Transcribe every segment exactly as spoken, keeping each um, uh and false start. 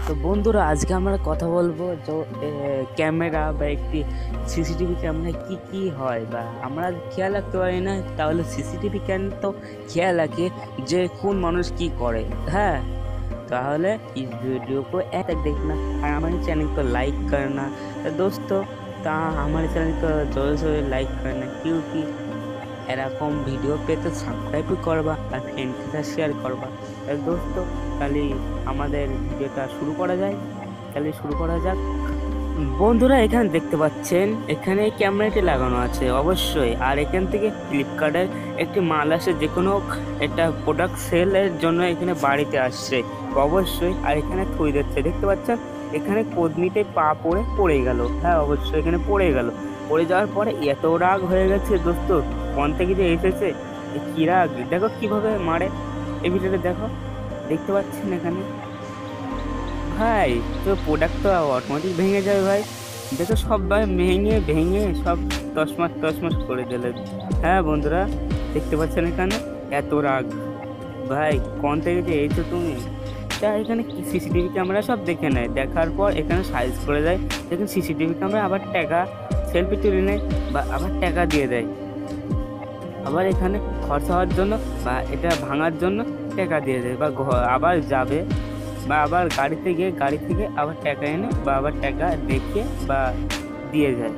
তো বন্ধুরা আজকে আমরা কথা বলবো যে ক্যামেরা বা একটি সিসিটিভি ক্যামেরা কি কি হয় বা আমরা খেয়াল রাখতে পারি না, তাহলে সিসিটিভি ক্যামেরা তো খেয়াল রাখে যে কোন মানুষ কি করে। হ্যাঁ, তাহলে इस वीडियो को ऐड तक देखना और हमारे चैनल को लाइक करना। तो दोस्तों ता हमारे चैनल को जोर से लाइक करना, क्योंकि এরকম ভিডিও পেতে সাবস্ক্রাইব করবা আর ফ্রেন্ডের সাথে শেয়ার করবা। তাহলে দোস্ত তাহলে আমাদের ভিডিওটা শুরু করা যায়, তাহলে শুরু করা যাক। বন্ধুরা এখানে দেখতে পাচ্ছেন এখানে ক্যামেরাটি লাগানো আছে অবশ্যই, আর এখান থেকে ফ্লিপকার্টের একটি মাল আসে, যে কোনো একটা প্রোডাক্ট সেলের জন্য এখানে বাড়িতে আসছে অবশ্যই। আর এখানে থই দিচ্ছে দেখতে পাচ্ছেন, এখানে কদমিতে পা পড়ে পড়ে গেল। হ্যাঁ অবশ্যই এখানে পড়ে গেল, পড়ে যাওয়ার পরে এত রাগ হয়ে গেছে দোস্ত, কোন থেকে যে এসেছে কি রাগ, দেখো কিভাবে মারে এই ভিডিওটা দেখো, দেখতে পাচ্ছেন এখানে। ভাই তো প্রোডাক্ট তো অটোমেটিক ভেঙে যাবে ভাই, দেখো সব ভাই ভেঙে ভেঙে সব তসমাস তসমাস করে দিলে। হ্যাঁ বন্ধুরা দেখতে পাচ্ছেন এখানে এত রাগ, ভাই কোন থেকে যে এসেছো তুমি। তা এখানে সিসিটিভি ক্যামেরা সব দেখে নেয়, দেখার পর এখানে সাইজ করে দেয়, দেখুন সিসিটিভি ক্যামেরা আবার টাকা সেলফি তুলে নেয় বা আবার টাকা দিয়ে দেয়, আবার এখানে খরচা হওয়ার জন্য বা এটা ভাঙার জন্য টাকা দিয়ে দেয়, বা আবার যাবে বা আবার গাড়িতে গিয়ে গাড়ি থেকে আবার টাকা এনে বা আবার টাকা দেখে বা দিয়ে যায়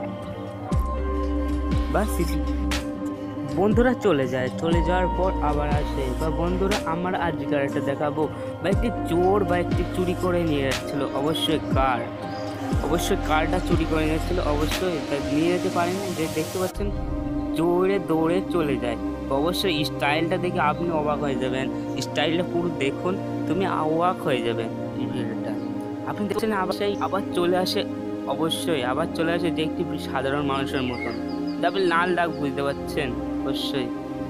বা সিসি বন্ধুরা চলে যায়, চলে যাওয়ার পর আবার আসে। বা বন্ধুরা আমার আজকের একটা দেখাবো, বা একটি চোর বা একটি চুরি করে নিয়ে যাচ্ছিলো অবশ্যই কার, অবশ্যই কারটা চুরি করে নিয়ে যাচ্ছিলো অবশ্যই, নিয়ে যেতে পারেনি যে দেখতে পাচ্ছেন জোরে দৌড়ে চলে যায়। অবশ্যই স্টাইলটা দেখে আপনি অবাক হয়ে যাবেন, স্টাইলটা পুরো দেখুন, তুমি অবাক হয়ে যাবেন। এই ভিডিওটা আপনি দেখছেন আবার সেই আবার চলে আসে, অবশ্যই আবার চলে আসে যে একটি সাধারণ মানুষের মতন, তারপরে লাল দাগ বুঝতে পারছেন অবশ্যই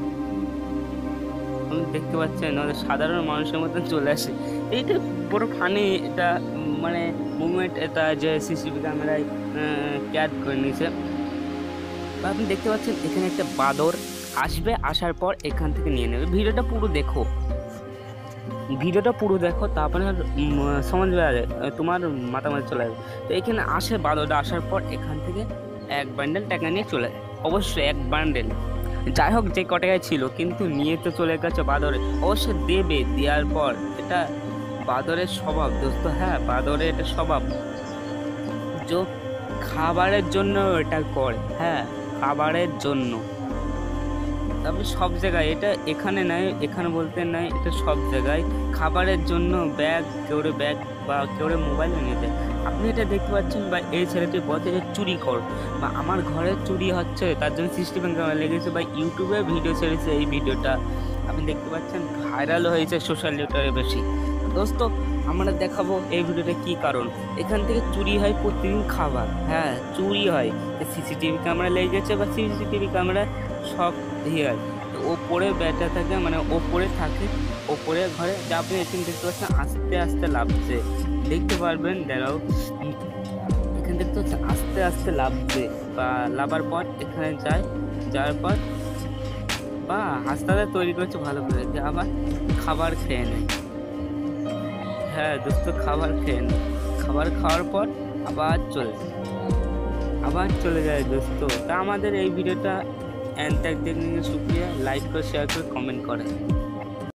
আপনি দেখতে পাচ্ছেন, সাধারণ মানুষের মতন চলে আসে। এইটা পুরো ফানি, এটা মানে মুভমেন্ট, এটা যে সিসিটিভি ক্যামেরায় ক্যাচ করে নিয়েছে। বা আপনি দেখতে পাচ্ছেন এখানে একটা বাদর আসবে, আসার পর এখান থেকে নিয়ে নেবে। ভিডিওটা পুরো দেখো, ভিডিওটা পুরো দেখো, তারপরে সমাজ তোমার মাথা মাথা চলে যাবে। তো এখানে আসে বাদরটা, আসার পর এখান থেকে এক বান্ডেল টাকা নিয়ে চলে যায়, অবশ্যই এক বান্ডেল, যাই হোক যে কটাকায় ছিল, কিন্তু নিয়ে তো চলে গেছে বাদরে, অবশ্যই দেবে। দেওয়ার পর এটা বাদরের স্বভাব দোস্ত, হ্যাঁ বাদরের এটা স্বভাব, যে খাবারের জন্য এটা করে, হ্যাঁ খাবারের জন্য। তবে সব জায়গায় এটা, এখানে নাই, এখানে বলতে নাই, এটা সব জায়গায় খাবারের জন্য ব্যাগ, কেউ ব্যাগ বা কেউ মোবাইল নিয়ে যায়। আপনি এটা দেখতে পাচ্ছেন, বা এই ছেলেটি বলছে যে চুরি কর, বা আমার ঘরে চুরি হচ্ছে তার জন্য সিসিটিভি ক্যামেরা লেগেছে, বা ইউটিউবে ভিডিও ছেড়েছে। এই ভিডিওটা আপনি দেখতে পাচ্ছেন ভাইরাল হয়েছে সোশ্যাল মিডিয়ায় বেশি। দোস্ত আমরা দেখাবো এই ভিডিওটা কি কারণ, এখান থেকে চুরি হয় প্রতিদিন খাবার, হ্যাঁ চুরি হয়, সিসিটিভি ক্যামেরা লেগে গেছে বা সিসিটিভি ক্যামেরা সব ইয়ে হয়, ওপরে ব্যাটা থাকে, মানে ওপরে থাকে, ওপরে ঘরে যা আপনি এখানে দেখতে পাচ্ছেন আস্তে আস্তে লাভছে, দেখতে পারবেন দাঁড়াও, এখানে দেখতে পাচ্ছেন আস্তে আস্তে লাভছে, বা লাভার পর এখানে যায়, যাওয়ার পর বা আস্তে আস্তে তৈরি করছে ভালো করে, যে আবার খাবার খেয়ে নেয়। হ্যাঁ দোস্ত খাবার খেয়ে নেয়, খাবার খাওয়ার পর আবার চলে যায়, আবার চলে যায় দোস্ত। তা আমাদের এই ভিডিওটা এন তক দেখने के शुक्रिया, लाइक कर शेयर कर कमेंट करें।